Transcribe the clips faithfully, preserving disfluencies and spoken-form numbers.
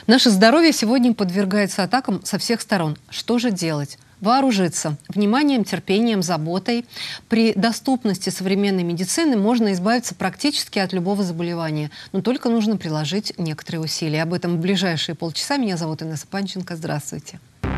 Наше здоровье сегодня подвергается атакам со всех сторон. Что же делать? Вооружиться вниманием, терпением, заботой. При доступности современной медицины можно избавиться практически от любого заболевания. Но только нужно приложить некоторые усилия. Об этом в ближайшие полчаса. Меня зовут Инесса Панченко. Здравствуйте.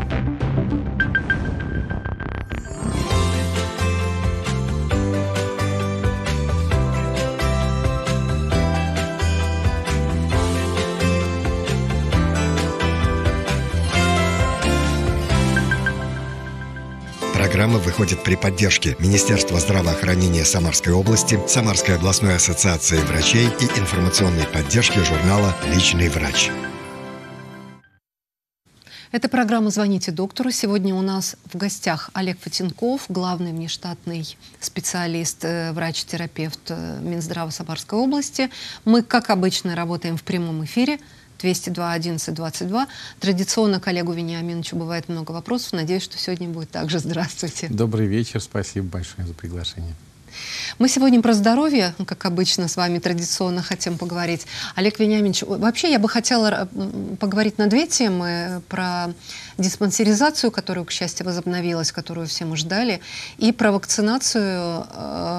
Программа выходит при поддержке Министерства здравоохранения Самарской области, Самарской областной ассоциации врачей и информационной поддержки журнала «Личный врач». Это программа «Звоните доктору». Сегодня у нас в гостях Олег Фатенков, главный внештатный специалист, врач-терапевт Минздрава Самарской области. Мы, как обычно, работаем в прямом эфире. двести два одиннадцать двадцать два. Традиционно к Олегу Вениаминовичу бывает много вопросов. Надеюсь, что сегодня будет так же. Здравствуйте. Добрый вечер. Спасибо большое за приглашение. Мы сегодня про здоровье, как обычно, с вами традиционно хотим поговорить. Олег Вениаминович, вообще я бы хотела поговорить на две темы. Про диспансеризацию, которая, к счастью, возобновилась, которую все мы ждали, и про вакцинацию.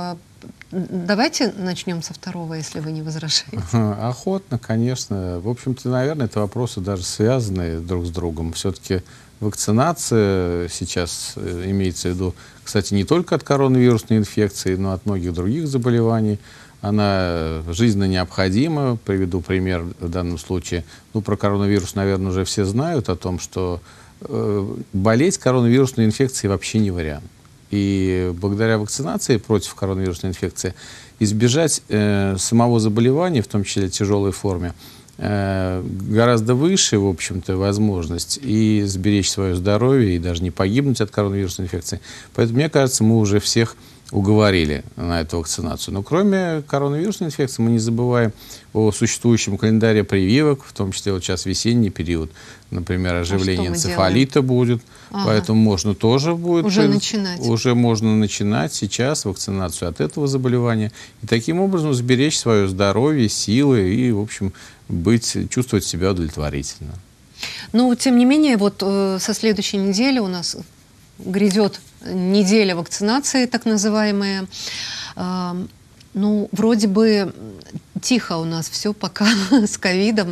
Давайте начнем со второго, если вы не возражаете. Охотно, конечно. В общем-то, наверное, это вопросы даже связанные друг с другом. Все-таки вакцинация сейчас имеется в виду, кстати, не только от коронавирусной инфекции, но и от многих других заболеваний. Она жизненно необходима. Приведу пример в данном случае. Ну, про коронавирус, наверное, уже все знают о том, что э, болеть коронавирусной инфекцией вообще не вариант. И благодаря вакцинации против коронавирусной инфекции избежать э, самого заболевания, в том числе тяжелой форме, э, гораздо выше, в общем-то, возможность и сберечь свое здоровье, и даже не погибнуть от коронавирусной инфекции. Поэтому, мне кажется, мы уже всех уговорили на эту вакцинацию. Но кроме коронавирусной инфекции мы не забываем о существующем календаре прививок, в том числе вот сейчас весенний период, например, оживление а энцефалита будет, ага. Поэтому можно тоже будет... Уже начинать. Уже можно начинать сейчас вакцинацию от этого заболевания. И таким образом сберечь свое здоровье, силы и, в общем, быть, чувствовать себя удовлетворительно. Но, тем не менее, вот э, со следующей недели у нас грядет неделя вакцинации, так называемая. Э, ну, вроде бы тихо у нас все пока с ковидом.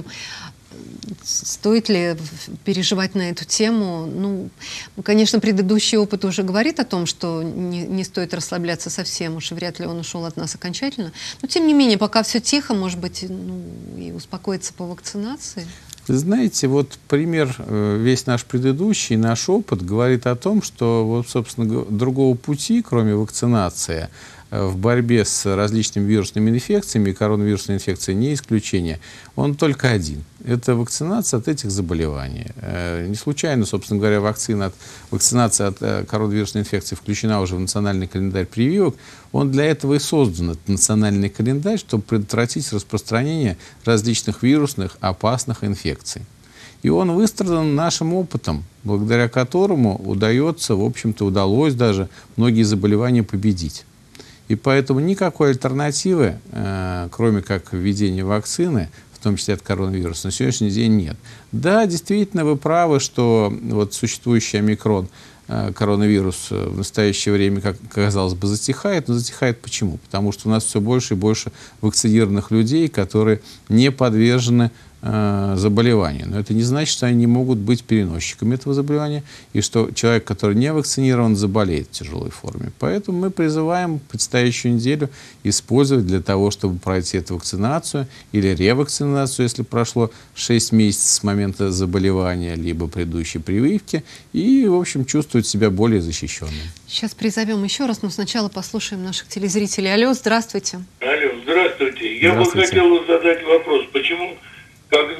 Стоит ли переживать на эту тему? Ну, конечно, предыдущий опыт уже говорит о том, что не, не стоит расслабляться совсем, уж вряд ли он ушел от нас окончательно. Но, тем не менее, пока все тихо, может быть, ну, и успокоиться по вакцинации. Вы знаете, вот пример, весь наш предыдущий, наш опыт говорит о том, что, вот, собственно, другого пути, кроме вакцинации, в борьбе с различными вирусными инфекциями, коронавирусной инфекцией не исключение, он только один. Это вакцинация от этих заболеваний. Не случайно, собственно говоря, вакцина от, вакцинация от коронавирусной инфекции включена уже в национальный календарь прививок. Он для этого и создан, этот национальный календарь, чтобы предотвратить распространение различных вирусных опасных инфекций. И он выстрадан нашим опытом, благодаря которому удается, в общем-то, удалось даже многие заболевания победить. И поэтому никакой альтернативы, э, кроме как введения вакцины, в том числе от коронавируса, на сегодняшний день нет. Да, действительно, вы правы, что вот существующий омикрон, э, коронавирус в настоящее время, как казалось бы, затихает. Но затихает почему? Потому что у нас все больше и больше вакцинированных людей, которые не подвержены заболевания. Но это не значит, что они не могут быть переносчиками этого заболевания, и что человек, который не вакцинирован, заболеет в тяжелой форме. Поэтому мы призываем предстоящую неделю использовать для того, чтобы пройти эту вакцинацию или ревакцинацию, если прошло шесть месяцев с момента заболевания, либо предыдущей прививки, и, в общем, чувствовать себя более защищенным. Сейчас призовем еще раз, но сначала послушаем наших телезрителей. Алло, здравствуйте. Алло, здравствуйте. Я бы хотел задать вопрос, почему Когда,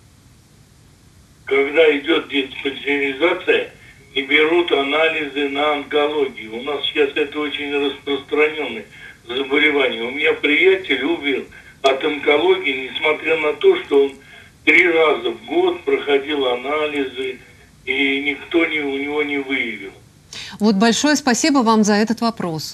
когда идет диспансеризация и берут анализы на онкологию. У нас сейчас это очень распространенное заболевание. У меня приятель умер от онкологии, несмотря на то, что он три раза в год проходил анализы, и никто не, у него не выявил. Вот большое спасибо вам за этот вопрос.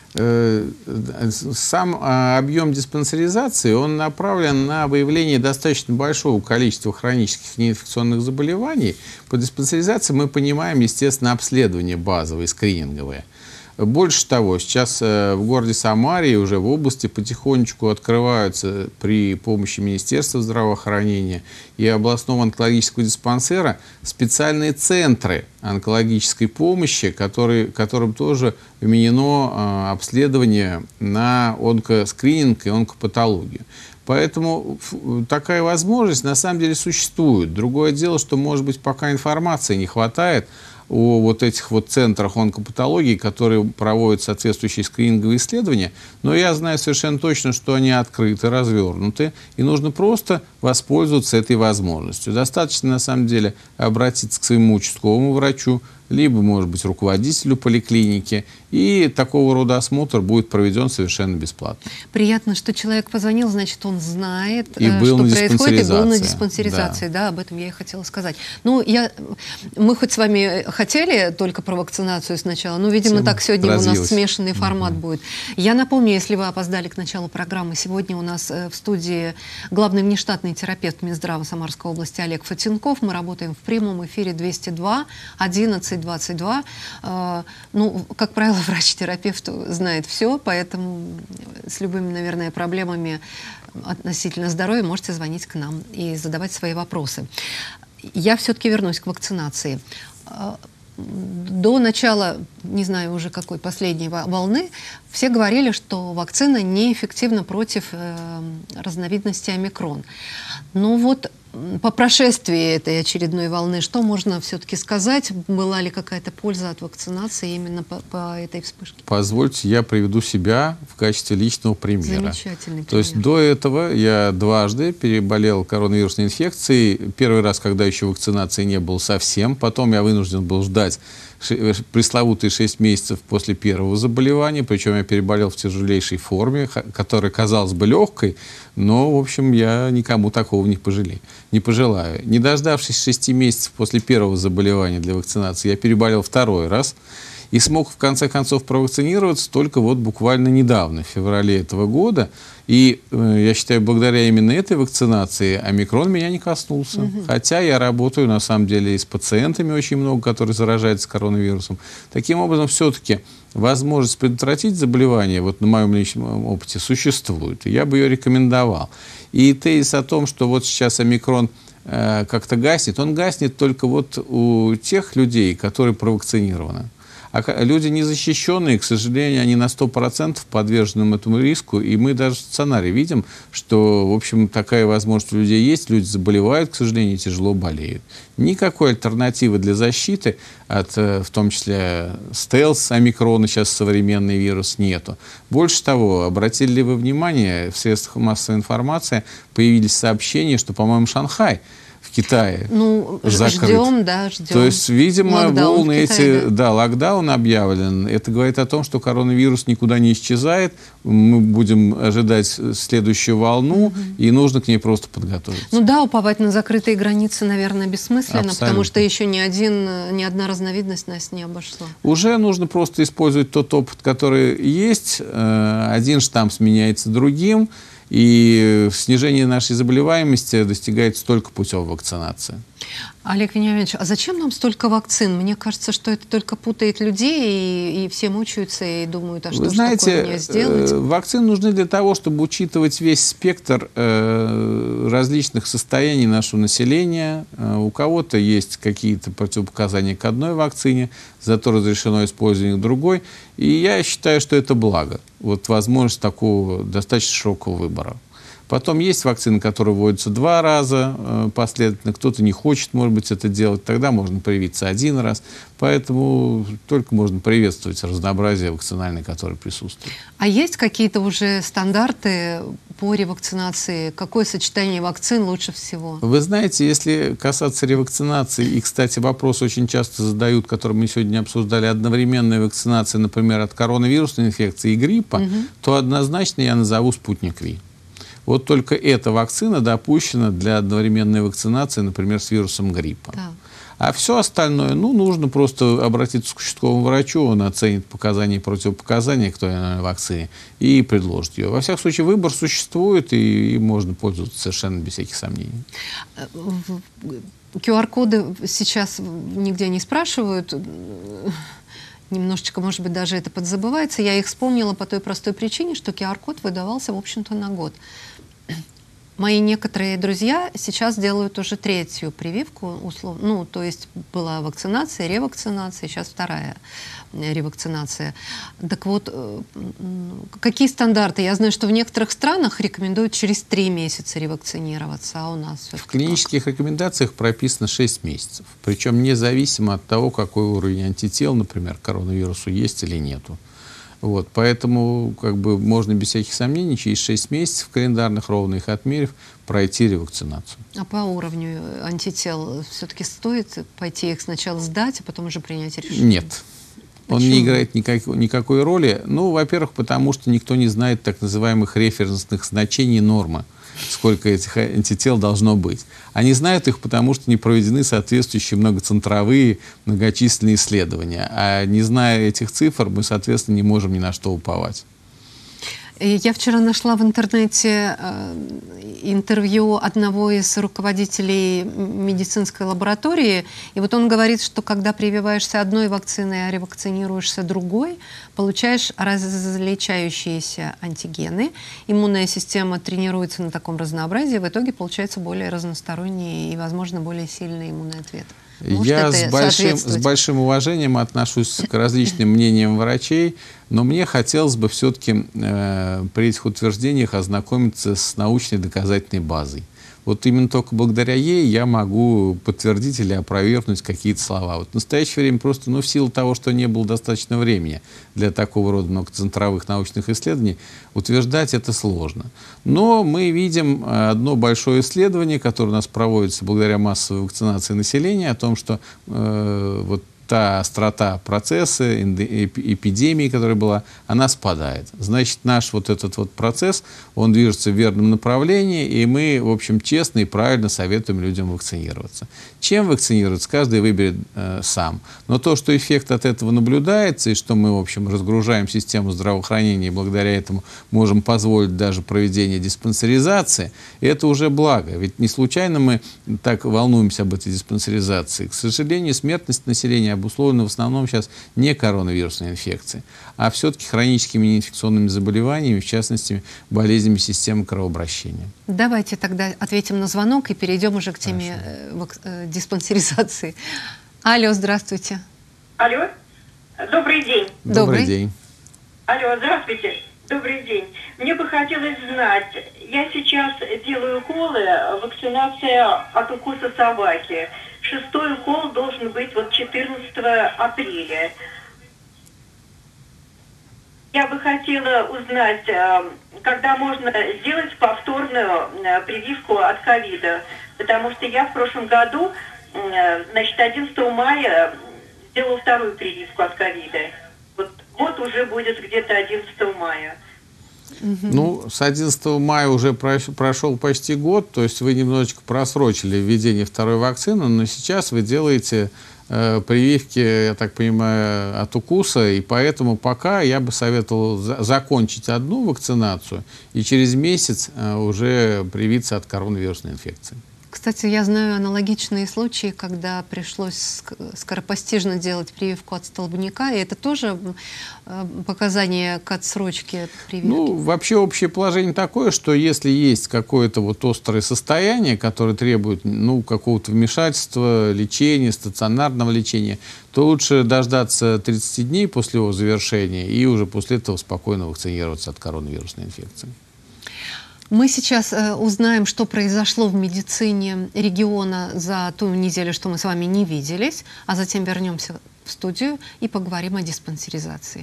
Сам объем диспансеризации, он направлен на выявление достаточно большого количества хронических неинфекционных заболеваний. По диспансеризации мы понимаем, естественно, обследование базовое, скрининговое. Больше того, сейчас в городе Самаре и уже в области потихонечку открываются при помощи Министерства здравоохранения и областного онкологического диспансера специальные центры онкологической помощи, которые, которым тоже вменено обследование на онкоскрининг и онкопатологию. Поэтому такая возможность на самом деле существует. Другое дело, что, может быть, пока информации не хватает о вот этих вот центрах онкопатологии, которые проводят соответствующие скрининговые исследования, но я знаю совершенно точно, что они открыты, развернуты, и нужно просто воспользоваться этой возможностью. Достаточно, на самом деле, обратиться к своему участковому врачу, либо, может быть, руководителю поликлиники, и такого рода осмотр будет проведен совершенно бесплатно. Приятно, что человек позвонил, значит, он знает, и был что на происходит, и был на диспансеризации. Да. Да, об этом я и хотела сказать. Ну, я, мы хоть с вами хотели только про вакцинацию сначала, но, видимо, Всем так сегодня развилось. У нас смешанный формат mm-hmm. будет. Я напомню, если вы опоздали к началу программы, сегодня у нас в студии главный внештатный терапевт Минздрава Самарской области Олег Фатенков. Мы работаем в прямом эфире двести два одиннадцать двадцать два. Ну, как правило, врач-терапевт знает все, поэтому с любыми, наверное, проблемами относительно здоровья можете звонить к нам и задавать свои вопросы. Я все-таки вернусь к вакцинации. До начала, не знаю уже какой последней волны, все говорили, что вакцина неэффективна против э, разновидности омикрон. Но вот по прошествии этой очередной волны, что можно все-таки сказать? Была ли какая-то польза от вакцинации именно по, по этой вспышке? Позвольте, я приведу себя в качестве личного примера. Замечательный пример. То есть до этого я дважды переболел коронавирусной инфекцией. Первый раз, когда еще вакцинации не было совсем. Потом я вынужден был ждать пресловутые шесть месяцев после первого заболевания, причем я переболел в тяжелейшей форме, которая казалась бы легкой, но, в общем, я никому такого не пожалею, не пожелаю. Не дождавшись шести месяцев после первого заболевания для вакцинации, я переболел второй раз и смог, в конце концов, провакцинироваться только вот буквально недавно, в феврале этого года. И э, я считаю, благодаря именно этой вакцинации омикрон меня не коснулся. Угу. Хотя я работаю, на самом деле, и с пациентами очень много, которые заражаются коронавирусом. Таким образом, все-таки возможность предотвратить заболевание, вот на моем личном опыте, существует. И я бы ее рекомендовал. И тезис о том, что вот сейчас омикрон э, как-то гаснет, он гаснет только вот у тех людей, которые провакцинированы. А люди незащищенные, к сожалению, они на сто процентов подвержены этому риску. И мы даже в стационаре видим, что, в общем, такая возможность у людей есть. Люди заболевают, к сожалению, тяжело болеют. Никакой альтернативы для защиты, от, в том числе стелс, омикрона, сейчас современный вирус, нету. Больше того, обратили ли вы внимание, в средствах массовой информации появились сообщения, что, по-моему, Шанхай в Китае ну, закрыт. Ждем, да, ждем. То есть, видимо, локдаун волны Китае, эти, да. да, локдаун объявлен. Это говорит о том, что коронавирус никуда не исчезает. Мы будем ожидать следующую волну, угу. и нужно к ней просто подготовиться. Ну да, уповать на закрытые границы, наверное, бессмысленно, Абсолютно. Потому что еще ни, один, ни одна разновидность нас не обошла. Уже нужно просто использовать тот опыт, который есть. Один штамм сменяется другим. И снижение нашей заболеваемости достигается только путем вакцинации. Олег Вениаминович, а зачем нам столько вакцин? Мне кажется, что это только путает людей, и, и все мучаются и думают, а что Вы же знаете, такое мне сделать? Вакцины нужны для того, чтобы учитывать весь спектр э, различных состояний нашего населения. Э, у кого-то есть какие-то противопоказания к одной вакцине, зато разрешено использование к другой. И я считаю, что это благо. Вот возможность такого достаточно широкого выбора. Потом есть вакцины, которые вводятся два раза э, последовательно. Кто-то не хочет, может быть, это делать. Тогда можно привиться один раз. Поэтому только можно приветствовать разнообразие вакцинальное, которое присутствует. А есть какие-то уже стандарты по ревакцинации? Какое сочетание вакцин лучше всего? Вы знаете, если касаться ревакцинации, и, кстати, вопрос очень часто задают, который мы сегодня обсуждали, одновременная вакцинация, например, от коронавирусной инфекции и гриппа, угу. то однозначно я назову «Спутник Ви». Вот только эта вакцина допущена для одновременной вакцинации, например, с вирусом гриппа. Да. А все остальное, ну, нужно просто обратиться к участковому врачу, он оценит показания и противопоказания к той или иной вакцине и предложит ее. Во всяком случае, выбор существует, и, и можно пользоваться совершенно без всяких сомнений. ку ар коды сейчас нигде не спрашивают. Немножечко, может быть, даже это подзабывается. Я их вспомнила по той простой причине, что ку ар код выдавался, в общем-то, на год. Мои некоторые друзья сейчас делают уже третью прививку, условно, ну, то есть была вакцинация, ревакцинация, сейчас вторая ревакцинация. Так вот, какие стандарты? Я знаю, что в некоторых странах рекомендуют через три месяца ревакцинироваться, а у нас в клинических как? рекомендациях прописано шесть месяцев, причем независимо от того, какой уровень антител, например, к коронавирусу есть или нету. Вот, поэтому как бы можно без всяких сомнений через шесть месяцев календарных, ровно их отмерив, пройти ревакцинацию. А по уровню антител все-таки стоит пойти их сначала сдать, а потом уже принять решение? Нет. Почему? Он не играет никак, никакой роли. Ну, во-первых, потому что никто не знает так называемых референсных значений нормы, сколько этих антител должно быть. Они знают их, потому что не проведены соответствующие многоцентровые, многочисленные исследования. А не зная этих цифр, мы, соответственно, не можем ни на что уповать. Я вчера нашла в интернете интервью одного из руководителей медицинской лаборатории, и вот он говорит, что когда прививаешься одной вакциной, а ревакцинируешься другой, получаешь различающиеся антигены, иммунная система тренируется на таком разнообразии, в итоге получается более разносторонний и, возможно, более сильный иммунный ответ. Может, Я с большим, с большим уважением отношусь к различным мнениям врачей, но мне хотелось бы все-таки э, при этих утверждениях ознакомиться с научной доказательной базой. Вот именно только благодаря ей я могу подтвердить или опровергнуть какие-то слова. Вот в настоящее время просто, ну, в силу того, что не было достаточно времени для такого рода многоцентровых научных исследований, утверждать это сложно. Но мы видим одно большое исследование, которое у нас проводится благодаря массовой вакцинации населения, о том, что э, вот та острота процесса, эпидемии, которая была, она спадает. Значит, наш вот этот вот процесс, он движется в верном направлении, и мы, в общем, честно и правильно советуем людям вакцинироваться. Чем вакцинироваться, каждый выберет э, сам. Но то, что эффект от этого наблюдается, и что мы, в общем, разгружаем систему здравоохранения, и благодаря этому можем позволить даже проведение диспансеризации, это уже благо. Ведь не случайно мы так волнуемся об этой диспансеризации. К сожалению, смертность населения обусловлена в основном сейчас не коронавирусной инфекцией, а все-таки хроническими неинфекционными заболеваниями, в частности, болезнями системы кровообращения. Давайте тогда ответим на звонок и перейдем уже к теме э, э, диспансеризации. Алло, здравствуйте. Алло, добрый день. Добрый, Добрый день. Алло, здравствуйте. Добрый день. Мне бы хотелось знать, я сейчас делаю уколы, вакцинация от укуса собаки. Шестой укол должен быть вот четырнадцатого апреля. Я бы хотела узнать, когда можно сделать повторную прививку от ковида, потому что я в прошлом году, значит, одиннадцатого мая сделала вторую прививку от ковида. Вот год уже будет где-то одиннадцатого мая. Ну, с одиннадцатого мая уже прошел почти год, то есть вы немножечко просрочили введение второй вакцины, но сейчас вы делаете э, прививки, я так понимаю, от укуса, и поэтому пока я бы советовал за закончить одну вакцинацию и через месяц э, уже привиться от коронавирусной инфекции. Кстати, я знаю аналогичные случаи, когда пришлось скоропостижно делать прививку от столбняка, и это тоже показание к отсрочке прививки? Ну, вообще общее положение такое, что если есть какое-то вот острое состояние, которое требует, ну, какого-то вмешательства, лечения, стационарного лечения, то лучше дождаться тридцати дней после его завершения и уже после этого спокойно вакцинироваться от коронавирусной инфекции. Мы сейчас э, узнаем, что произошло в медицине региона за ту неделю, что мы с вами не виделись, а затем вернемся в студию и поговорим о диспансеризации.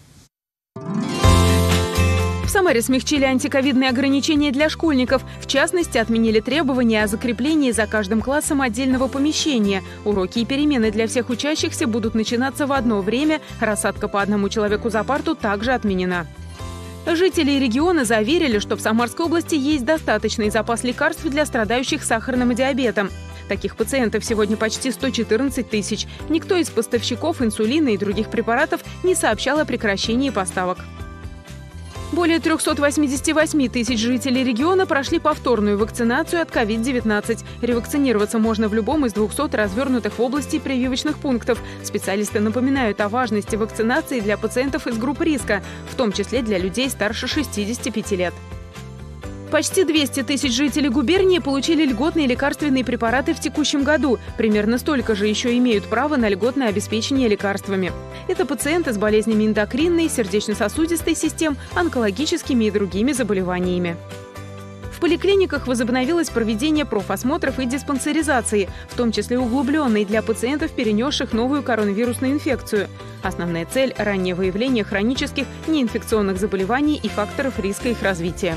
В Самаре смягчили антиковидные ограничения для школьников. В частности, отменили требования о закреплении за каждым классом отдельного помещения. Уроки и перемены для всех учащихся будут начинаться в одно время. Рассадка по одному человеку за парту также отменена. Жители региона заверили, что в Самарской области есть достаточный запас лекарств для страдающих сахарным диабетом. Таких пациентов сегодня почти сто четырнадцать тысяч. Никто из поставщиков инсулина и других препаратов не сообщал о прекращении поставок. Более трёхсот восьмидесяти восьми тысяч жителей региона прошли повторную вакцинацию от ковид девятнадцать. Ревакцинироваться можно в любом из двухсот развернутых в области прививочных пунктов. Специалисты напоминают о важности вакцинации для пациентов из групп риска, в том числе для людей старше шестидесяти пяти лет. Почти двести тысяч жителей губернии получили льготные лекарственные препараты в текущем году. Примерно столько же еще имеют право на льготное обеспечение лекарствами. Это пациенты с болезнями эндокринной, сердечно-сосудистой систем, онкологическими и другими заболеваниями. В поликлиниках возобновилось проведение профосмотров и диспансеризации, в том числе углубленной для пациентов, перенесших новую коронавирусную инфекцию. Основная цель – раннее выявление хронических неинфекционных заболеваний и факторов риска их развития.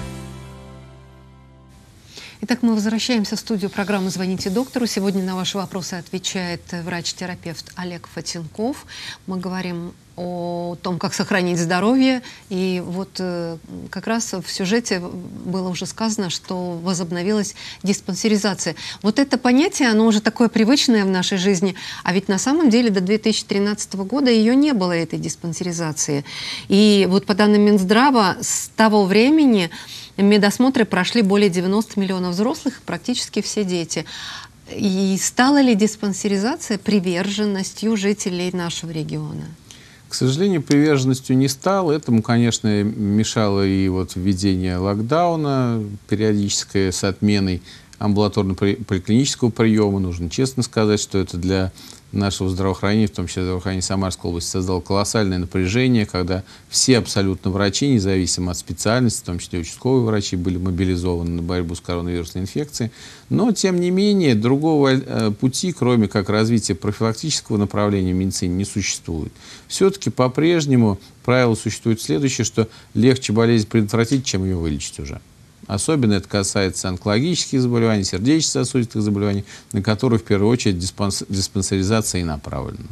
Итак, мы возвращаемся в студию программы «Звоните доктору». Сегодня на ваши вопросы отвечает врач-терапевт Олег Фатенков. Мы говорим о том, как сохранить здоровье. И вот э, как раз в сюжете было уже сказано, что возобновилась диспансеризация. Вот это понятие, оно уже такое привычное в нашей жизни. А ведь на самом деле до две тысячи тринадцатого года ее не было, этой диспансеризации. И вот по данным Минздрава, с того времени медосмотры прошли более девяноста миллионов взрослых, практически все дети. И стала ли диспансеризация приверженностью жителей нашего региона? К сожалению, приверженностью не стал. Этому, конечно, мешало и вот введение локдауна, периодическое с отменой амбулаторно-поликлинического приема. Нужно честно сказать, что это для нашего здравоохранения, в том числе здравоохранения Самарской области, создало колоссальное напряжение, когда все абсолютно врачи, независимо от специальности, в том числе участковые врачи, были мобилизованы на борьбу с коронавирусной инфекцией. Но, тем не менее, другого э, пути, кроме как развития профилактического направления в медицине, не существует. Все-таки по-прежнему правило существует следующее, что легче болезнь предотвратить, чем ее вылечить уже. Особенно это касается онкологических заболеваний, сердечно-сосудистых заболеваний, на которые в первую очередь диспансеризация и направлена.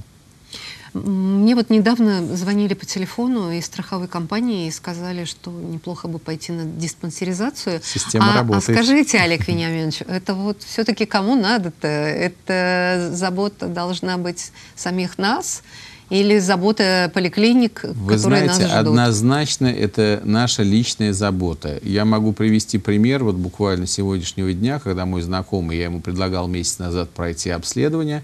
Мне вот недавно звонили по телефону из страховой компании и сказали, что неплохо бы пойти на диспансеризацию. Система а, работает. А скажите, Олег Вениаминович, это вот все-таки кому надо-то? Это забота должна быть самих нас? Или забота поликлиник, Вы которые знаете, нас ждут? Однозначно это наша личная забота. Я могу привести пример вот буквально сегодняшнего дня, когда мой знакомый, я ему предлагал месяц назад пройти обследование,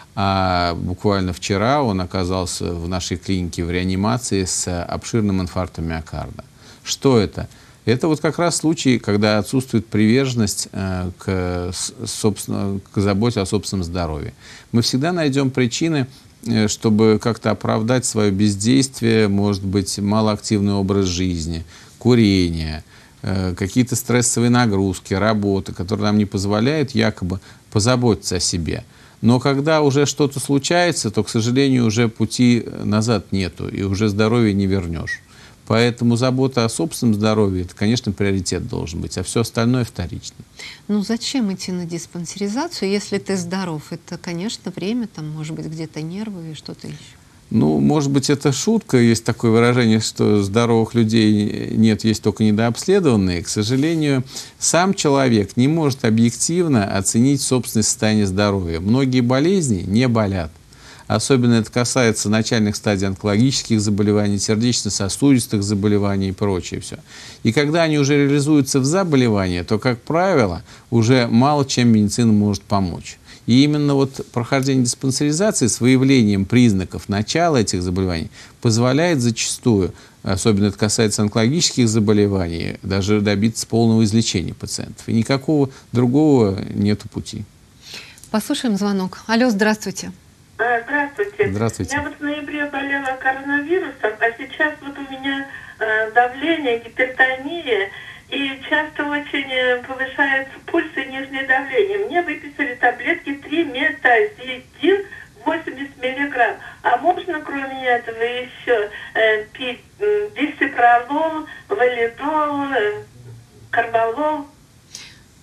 а буквально вчера он оказался в нашей клинике в реанимации с обширным инфарктом миокарда. Что это? Это вот как раз случай, когда отсутствует приверженность э, к, собственно, к заботе о собственном здоровье. Мы всегда найдем причины, чтобы как-то оправдать свое бездействие, может быть, малоактивный образ жизни, курение, э, какие-то стрессовые нагрузки, работа, которые нам не позволяют якобы позаботиться о себе. Но когда уже что-то случается, то, к сожалению, уже пути назад нету, и уже здоровье не вернешь. Поэтому забота о собственном здоровье, это, конечно, приоритет должен быть, а все остальное вторично. Ну зачем идти на диспансеризацию, если ты здоров? Это, конечно, время, там, может быть, где-то нервы и что-то еще. Ну, может быть, это шутка, есть такое выражение, что здоровых людей нет, есть только недообследованные. К сожалению, сам человек не может объективно оценить собственное состояние здоровья. Многие болезни не болят. Особенно это касается начальных стадий онкологических заболеваний, сердечно-сосудистых заболеваний и прочее все. И когда они уже реализуются в заболевания, то, как правило, уже мало чем медицина может помочь. И именно вот прохождение диспансеризации с выявлением признаков начала этих заболеваний позволяет зачастую, особенно это касается онкологических заболеваний, даже добиться полного излечения пациентов. И никакого другого нету пути. Послушаем звонок. Алло, здравствуйте. Здравствуйте. Здравствуйте. Я вот в ноябре болела коронавирусом, а сейчас вот у меня э, давление, гипертония, и часто очень повышается пульс и нижнее давление. Мне выписали таблетки триметазидин восемьдесят миллиграмм. А можно, кроме этого, еще э, пить э, бисопролол, валидол, э, карбалол?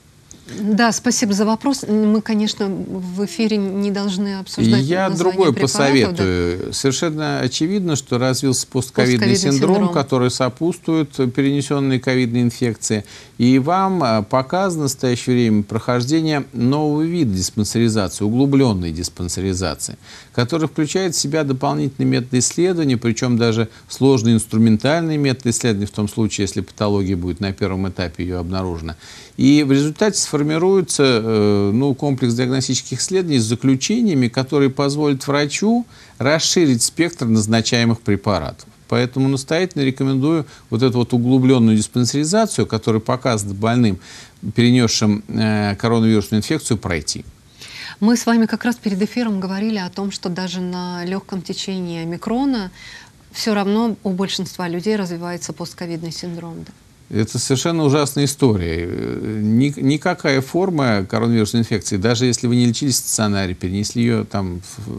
Да, спасибо за вопрос. Мы, конечно, в эфире не должны обсуждать Я другой посоветую. Да? Совершенно очевидно, что развился постковидный, постковидный синдром, синдром, который сопутствует перенесенной ковидной инфекции. И вам показано в настоящее время прохождение нового вида диспансеризации, углубленной диспансеризации, который включает в себя дополнительные методы исследования, причем даже сложные инструментальные методы исследования, в том случае, если патология будет на первом этапе ее обнаружена. И в результате сформируется э, ну, комплекс диагностических исследований с заключениями, которые позволят врачу расширить спектр назначаемых препаратов. Поэтому настоятельно рекомендую вот эту вот углубленную диспансеризацию, которая показывает больным, перенесшим э, коронавирусную инфекцию, пройти. Мы с вами как раз перед эфиром говорили о том, что даже на легком течении омикрона все равно у большинства людей развивается постковидный синдром. Да? Это совершенно ужасная история. Никакая форма коронавирусной инфекции, даже если вы не лечились в стационаре, перенесли ее там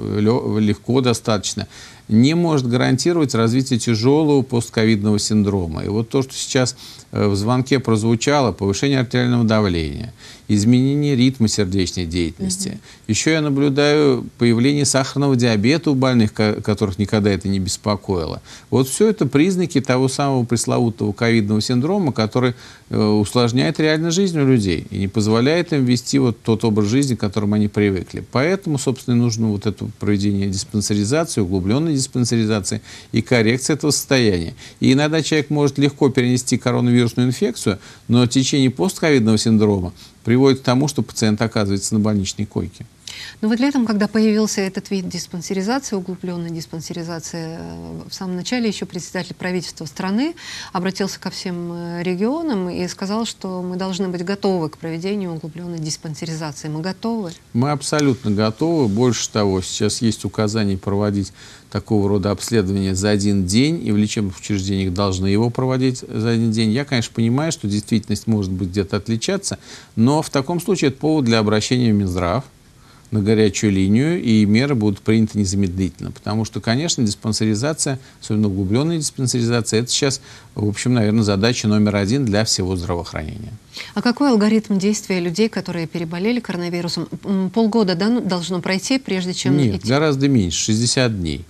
легко достаточно, не может гарантировать развитие тяжелого постковидного синдрома. И вот то, что сейчас в звонке прозвучало, повышение артериального давления, изменение ритма сердечной деятельности. Mm-hmm. Еще я наблюдаю появление сахарного диабета у больных, которых никогда это не беспокоило. Вот все это признаки того самого пресловутого ковидного синдрома, который э, усложняет реально жизнь у людей и не позволяет им вести вот тот образ жизни, к которому они привыкли. Поэтому, собственно, нужно вот это проведение диспансеризации, углубленной диспансеризации и коррекции этого состояния. И иногда человек может легко перенести коронавирусную инфекцию, но течение постковидного синдрома приводит к тому, что пациент оказывается на больничной койке. Но вот летом, когда появился этот вид диспансеризации, углубленной диспансеризации, в самом начале еще председатель правительства страны обратился ко всем регионам и сказал, что мы должны быть готовы к проведению углубленной диспансеризации. Мы готовы? Мы абсолютно готовы. Больше того, сейчас есть указание проводить такого рода обследования за один день, и в лечебных учреждениях должны его проводить за один день. Я, конечно, понимаю, что действительность может быть где-то отличаться, но в таком случае это повод для обращения в Минздрав на горячую линию, и меры будут приняты незамедлительно. Потому что, конечно, диспансеризация, особенно углубленная диспансеризация, это сейчас, в общем, наверное, задача номер один для всего здравоохранения. А какой алгоритм действия людей, которые переболели коронавирусом? Полгода, да, должно пройти, прежде чем... Нет, идти? гораздо меньше, шестьдесят дней.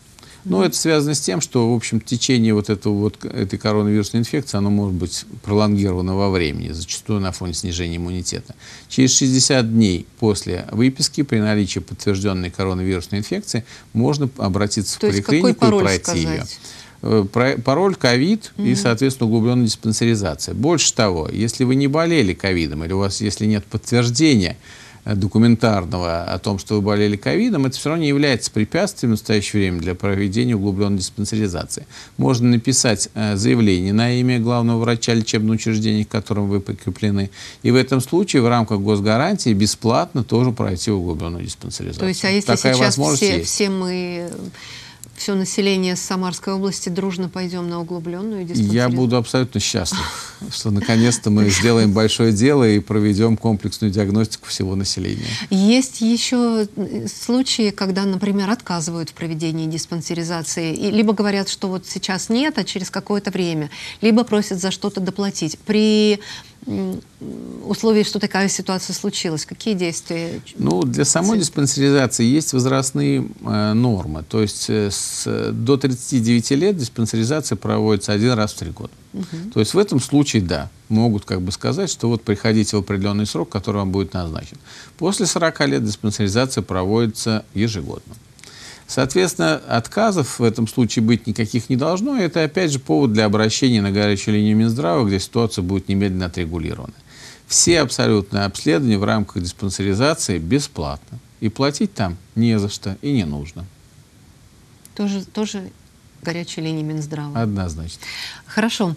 Но это связано с тем, что, в общем, течение вот этого вот, этой коронавирусной инфекции, оно может быть пролонгировано во времени, зачастую на фоне снижения иммунитета. Через шестьдесят дней после выписки, при наличии подтвержденной коронавирусной инфекции, можно обратиться в поликлинику и пройти ее. Пароль ковид и, соответственно, углубленная диспансеризация. Больше того, если вы не болели ковидом, или у вас, если нет подтверждения документарного о том, что вы болели ковидом, это все равно не является препятствием в настоящее время для проведения углубленной диспансеризации. Можно написать заявление на имя главного врача лечебного учреждения, к которому вы прикреплены, и в этом случае в рамках госгарантии бесплатно тоже пройти углубленную диспансеризацию. То есть, а если Такая сейчас возможность все, есть. все мы... все население Самарской области дружно пойдем на углубленную диспансеризацию? Я буду абсолютно счастлив, что наконец-то мы сделаем большое дело и проведем комплексную диагностику всего населения. Есть еще случаи, когда, например, отказывают в проведении диспансеризации, и либо говорят, что вот сейчас нет, а через какое-то время, либо просят за что-то доплатить. При условии, что такая ситуация случилась, какие действия? Ну, для самой диспансеризации есть возрастные э, нормы. То есть э, с, до тридцати девяти лет диспансеризация проводится один раз в три года. Угу. То есть в этом случае, да, могут как бы сказать, что вот приходите в определенный срок, который вам будет назначен. После сорока лет диспансеризация проводится ежегодно. Соответственно, отказов в этом случае быть никаких не должно. И это, опять же, повод для обращения на горячую линию Минздрава, где ситуация будет немедленно отрегулирована. Все абсолютные обследования в рамках диспансеризации бесплатно. И платить там не за что и не нужно. Тоже, тоже горячая линия Минздрава. Однозначно. Хорошо.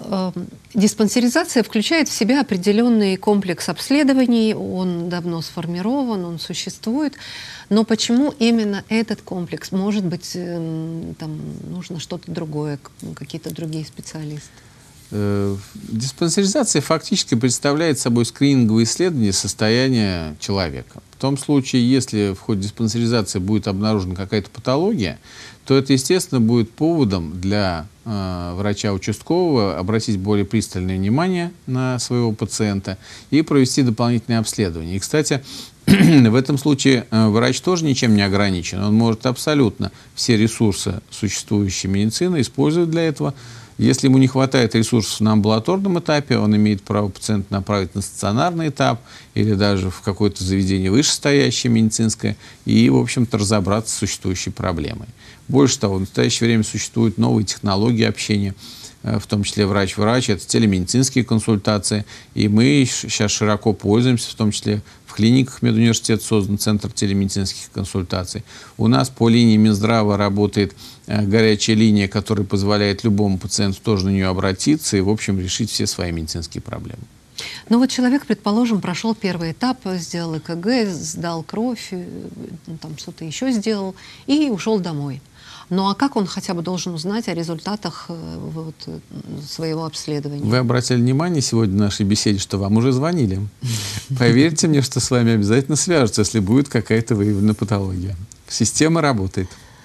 Диспансеризация включает в себя определенный комплекс обследований. Он давно сформирован, он существует. Но почему именно этот комплекс? Может быть, там нужно что-то другое, какие-то другие специалисты? Диспансеризация фактически представляет собой скрининговое исследование состояния человека. В том случае, если в ходе диспансеризации будет обнаружена какая-то патология, то это, естественно, будет поводом для э, врача участкового обратить более пристальное внимание на своего пациента и провести дополнительное обследование. И, кстати, в этом случае э, врач тоже ничем не ограничен. Он может абсолютно все ресурсы существующей медицины использовать для этого. Если ему не хватает ресурсов на амбулаторном этапе, он имеет право пациента направить на стационарный этап или даже в какое-то заведение вышестоящее медицинское и, в общем-то, разобраться с существующей проблемой. Больше того, в настоящее время существуют новые технологии общения, в том числе врач-врач, это телемедицинские консультации, и мы сейчас широко пользуемся, в том числе в клиниках медуниверситета создан центр телемедицинских консультаций. У нас по линии Минздрава работает горячая линия, которая позволяет любому пациенту тоже на нее обратиться и, в общем, решить все свои медицинские проблемы. Ну вот человек, предположим, прошел первый этап, сделал ЭКГ, сдал кровь, там что-то еще сделал и ушел домой. Ну а как он хотя бы должен узнать о результатах вот, своего обследования? Вы обратили внимание сегодня в нашей беседе, что вам уже звонили. Поверьте мне, что с вами обязательно свяжутся, если будет какая-то выявлена патология. Система работает.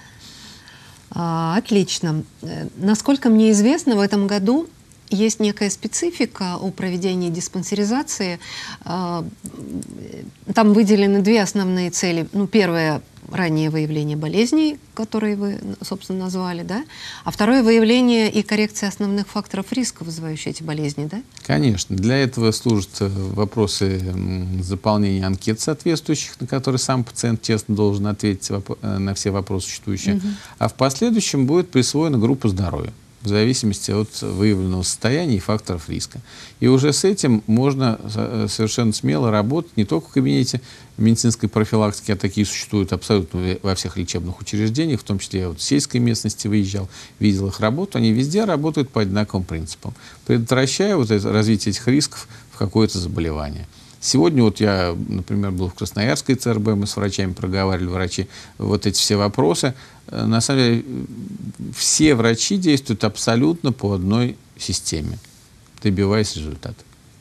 А, отлично. Насколько мне известно, в этом году есть некая специфика у проведения диспансеризации. Там выделены две основные цели. Ну, первая — раннее выявление болезней, которые вы, собственно, назвали, да? А второе — выявление и коррекция основных факторов риска, вызывающих эти болезни, да? Конечно. Для этого служат вопросы заполнения анкет соответствующих, на которые сам пациент честно должен ответить на все вопросы существующие. Угу. А в последующем будет присвоена группа здоровья в зависимости от выявленного состояния и факторов риска. И уже с этим можно совершенно смело работать не только в кабинете медицинской профилактики, а такие существуют абсолютно во всех лечебных учреждениях, в том числе я вот в сельской местности выезжал, видел их работу, они везде работают по одинаковым принципам, предотвращая вот это, развитие этих рисков в какое-то заболевание. Сегодня вот я, например, был в Красноярской ЦРБ, мы с врачами проговаривали, врачи, вот эти все вопросы. На самом деле все врачи действуют абсолютно по одной системе, добиваясь результата.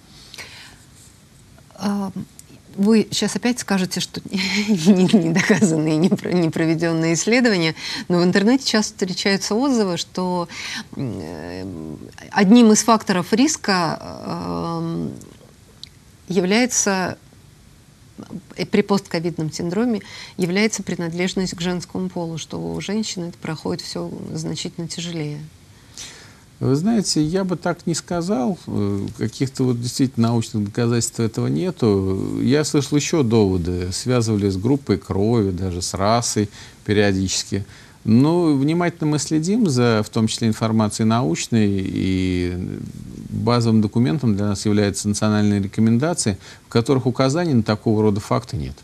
Вы сейчас опять скажете, что недоказанные, не проведенные исследования, но в интернете часто встречаются отзывы, что одним из факторов риска является при постковидном синдроме является принадлежность к женскому полу, что у женщин это проходит все значительно тяжелее. Вы знаете, я бы так не сказал. Каких-то вот действительно научных доказательств этого нету. Я слышал еще доводы, связывали с группой крови, даже с расой периодически. Но внимательно мы следим за, в том числе, информацией научной, и базовым документом для нас являются национальные рекомендации, в которых указаний на такого рода факты нет.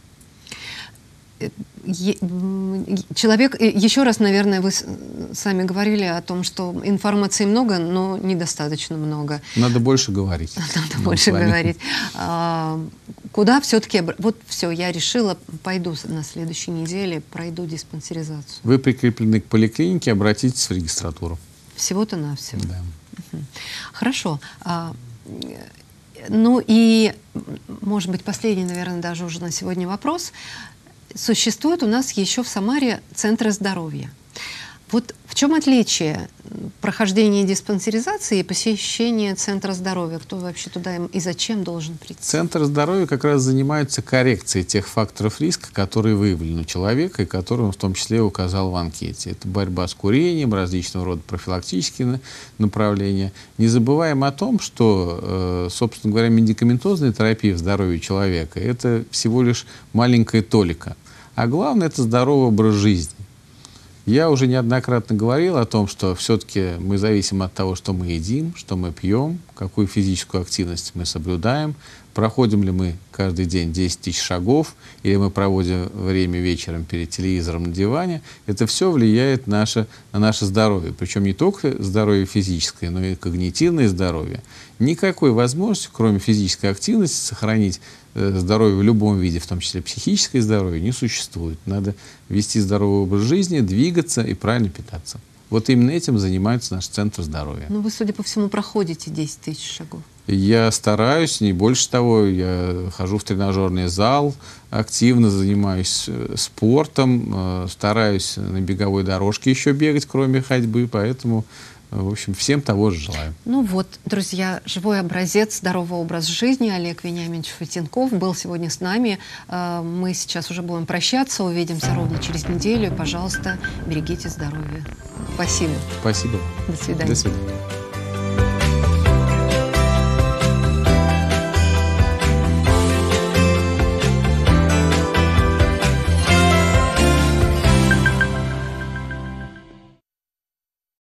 Человек, еще раз, наверное, вы сами говорили о том, что информации много, но недостаточно много. Надо больше говорить. Надо больше говорить. А, куда все-таки... Вот все, я решила, пойду на следующей неделе, пройду диспансеризацию. Вы прикреплены к поликлинике, обратитесь в регистратуру. Всего-то навсего. Да. Угу. Хорошо. А, ну и, может быть, последний, наверное, даже уже на сегодня вопрос. Существует у нас еще в Самаре центры здоровья. Вот в чем отличие прохождения диспансеризации и посещения центра здоровья? Кто вообще туда и зачем должен прийти? Центр здоровья как раз занимается коррекцией тех факторов риска, которые выявлены у человека и которые он в том числе указал в анкете. Это борьба с курением, различного рода профилактические направления. Не забываем о том, что, собственно говоря, медикаментозная терапия в здоровье человека – это всего лишь маленькая толика. А главное – это здоровый образ жизни. Я уже неоднократно говорил о том, что все-таки мы зависим от того, что мы едим, что мы пьем, какую физическую активность мы соблюдаем, проходим ли мы каждый день десять тысяч шагов, или мы проводим время вечером перед телевизором на диване. Это все влияет наше, на наше здоровье. Причем не только здоровье физическое, но и когнитивное здоровье. Никакой возможности, кроме физической активности, сохранить здоровье в любом виде, в том числе психическое здоровье, не существует. Надо вести здоровый образ жизни, двигаться и правильно питаться. Вот именно этим занимается наш центр здоровья. Ну, вы, судя по всему, проходите десять тысяч шагов. Я стараюсь, не больше того, я хожу в тренажерный зал, активно занимаюсь спортом, стараюсь на беговой дорожке еще бегать, кроме ходьбы, поэтому, в общем, всем того же желаю. Ну вот, друзья, живой образец здорового образа жизни. Олег Вениаминович Фатенков был сегодня с нами. Мы сейчас уже будем прощаться, увидимся ровно через неделю. Пожалуйста, берегите здоровье. Спасибо. Спасибо. До свидания. До свидания.